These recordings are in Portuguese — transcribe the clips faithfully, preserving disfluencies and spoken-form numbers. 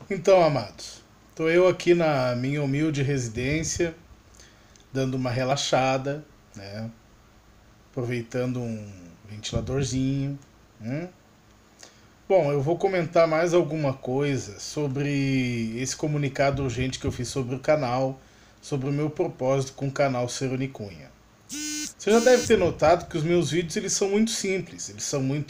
Então, amados, estou eu aqui na minha humilde residência, dando uma relaxada, né? Aproveitando um ventiladorzinho. Hum? Bom, eu vou comentar mais alguma coisa sobre esse comunicado urgente que eu fiz sobre o canal, sobre o meu propósito com o canal Ser Unicunha. Você já deve ter notado que os meus vídeos eles são muito simples, eles são muito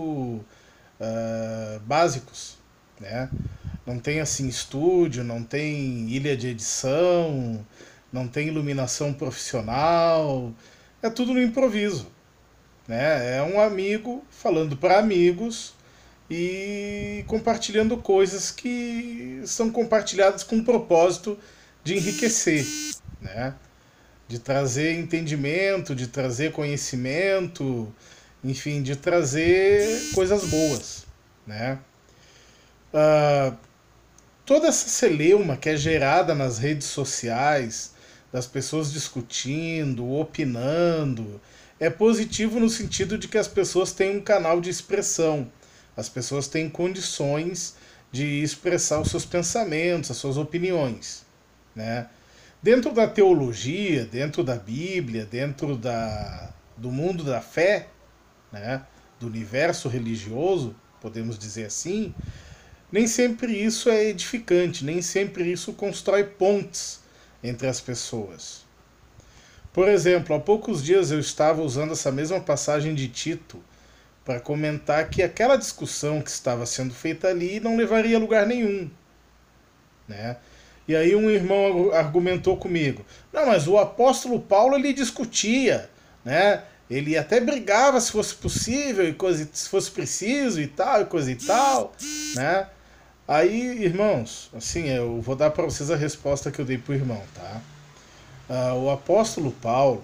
uh, básicos, né? Não tem assim estúdio, não tem ilha de edição, não tem iluminação profissional, é tudo no improviso, né? É um amigo falando para amigos e compartilhando coisas que são compartilhadas com o propósito de enriquecer, né? De trazer entendimento, de trazer conhecimento, enfim, de trazer coisas boas, né? Uh, toda essa celeuma que é gerada nas redes sociais, das pessoas discutindo, opinando, é positivo no sentido de que as pessoas têm um canal de expressão, as pessoas têm condições de expressar os seus pensamentos, as suas opiniões, né? Dentro da teologia, dentro da Bíblia, dentro da, do mundo da fé, né, do universo religioso, podemos dizer assim, nem sempre isso é edificante, nem sempre isso constrói pontes entre as pessoas. Por exemplo, há poucos dias eu estava usando essa mesma passagem de Tito para comentar que aquela discussão que estava sendo feita ali não levaria a lugar nenhum, né? E aí um irmão argumentou comigo: não, mas o apóstolo Paulo ele discutia, né? Ele até brigava se fosse possível e coisa, se fosse preciso e tal e coisa e tal, né? Aí, irmãos, assim, eu vou dar para vocês a resposta que eu dei pro irmão, tá? Uh, o apóstolo Paulo,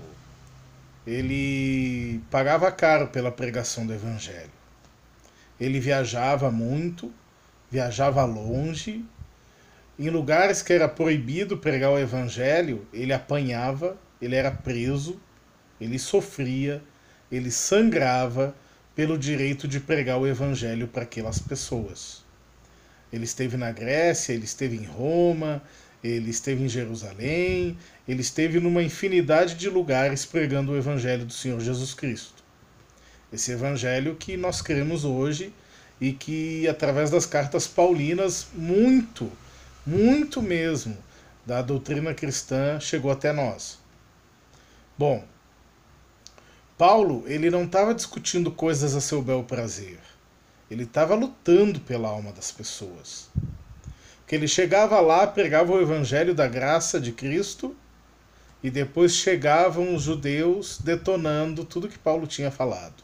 ele pagava caro pela pregação do evangelho. Ele viajava muito, viajava longe. Em lugares que era proibido pregar o evangelho, ele apanhava, ele era preso, ele sofria, ele sangrava pelo direito de pregar o evangelho para aquelas pessoas. Ele esteve na Grécia, ele esteve em Roma, ele esteve em Jerusalém, ele esteve numa infinidade de lugares pregando o evangelho do Senhor Jesus Cristo. Esse evangelho que nós cremos hoje e que, através das cartas paulinas, muito muito mesmo da doutrina cristã chegou até nós. Bom, Paulo ele não estava discutindo coisas a seu bel prazer. Ele estava lutando pela alma das pessoas. Porque ele chegava lá, pregava o evangelho da graça de Cristo e depois chegavam os judeus detonando tudo que Paulo tinha falado.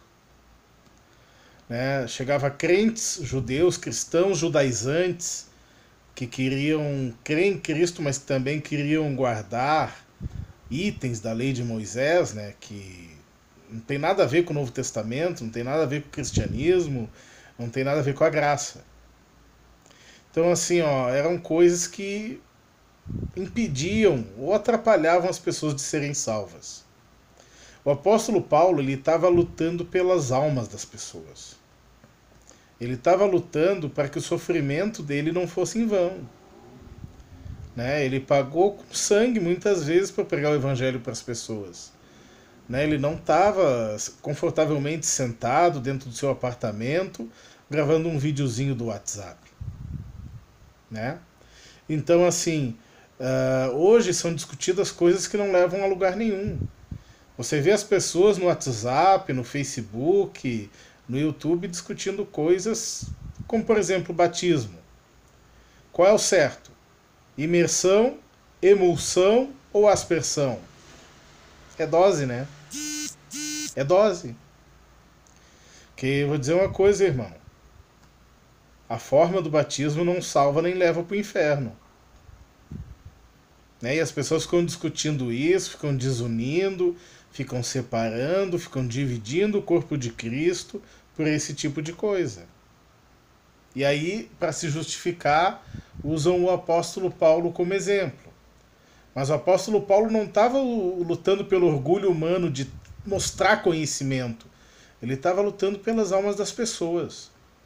Né? Chegava crentes, judeus, cristãos, judaizantes, que queriam crer em Cristo, mas que também queriam guardar itens da lei de Moisés, né, que não tem nada a ver com o Novo Testamento, não tem nada a ver com o cristianismo, não tem nada a ver com a graça. Então, assim, ó, eram coisas que impediam ou atrapalhavam as pessoas de serem salvas. O apóstolo Paulo ele estava lutando pelas almas das pessoas. Ele estava lutando para que o sofrimento dele não fosse em vão. Né? Ele pagou com sangue muitas vezes para pregar o evangelho para as pessoas. Né? Ele não estava confortavelmente sentado dentro do seu apartamento gravando um videozinho do WhatsApp. Né? Então, assim, uh, hoje são discutidas coisas que não levam a lugar nenhum. Você vê as pessoas no WhatsApp, no Facebook, no YouTube discutindo coisas como, por exemplo, o batismo. Qual é o certo? Imersão, emulsão ou aspersão? É dose, né? É dose. Porque eu vou dizer uma coisa, irmão. A forma do batismo não salva nem leva para o inferno. Né? E as pessoas ficam discutindo isso, ficam desunindo, ficam separando, ficam dividindo o corpo de Cristo por esse tipo de coisa. E aí, para se justificar, usam o apóstolo Paulo como exemplo. Mas o apóstolo Paulo não estava lutando pelo orgulho humano de mostrar conhecimento. Ele estava lutando pelas almas das pessoas.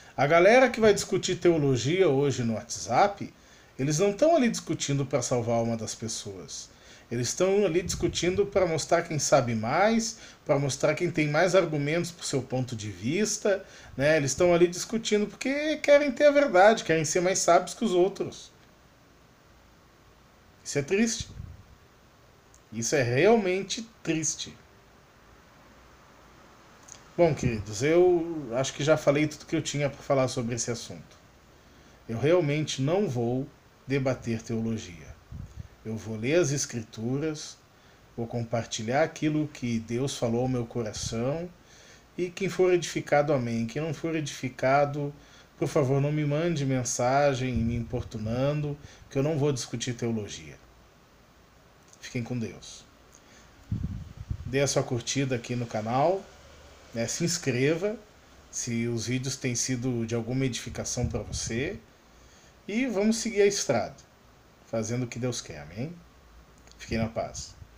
A galera que vai discutir teologia hoje no WhatsApp, eles não estão ali discutindo para salvar a alma das pessoas. Eles estão ali discutindo para mostrar quem sabe mais, para mostrar quem tem mais argumentos para o seu ponto de vista. Né? Eles estão ali discutindo porque querem ter a verdade, querem ser mais sábios que os outros. Isso é triste. Isso é realmente triste. Bom, queridos, eu acho que já falei tudo que eu tinha para falar sobre esse assunto. Eu realmente não vou debater teologia. Eu vou ler as Escrituras, vou compartilhar aquilo que Deus falou ao meu coração, e quem for edificado, amém. Quem não for edificado, por favor, não me mande mensagem me importunando, que eu não vou discutir teologia. Fiquem com Deus. Dê a sua curtida aqui no canal, né? Se inscreva se os vídeos têm sido de alguma edificação para você, e vamos seguir a estrada, fazendo o que Deus quer, amém? Fiquem na paz.